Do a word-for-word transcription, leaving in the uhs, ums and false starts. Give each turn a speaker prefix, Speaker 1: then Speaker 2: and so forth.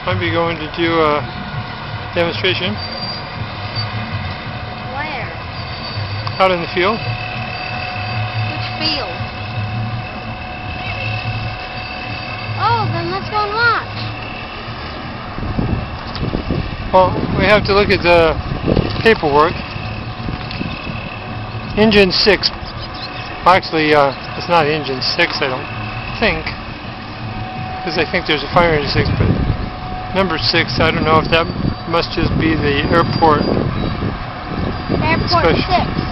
Speaker 1: Might be going to do a demonstration.
Speaker 2: Where?
Speaker 1: Out in the field.
Speaker 2: Which field? Oh, then let's go and watch.
Speaker 1: Well, we have to look at the paperwork. Engine six. Well, actually, uh, it's not engine six, I don't think. Because I think there's a fire engine six, but number six, I don't know if that must just be the airport.
Speaker 2: Airport
Speaker 1: special.
Speaker 2: six.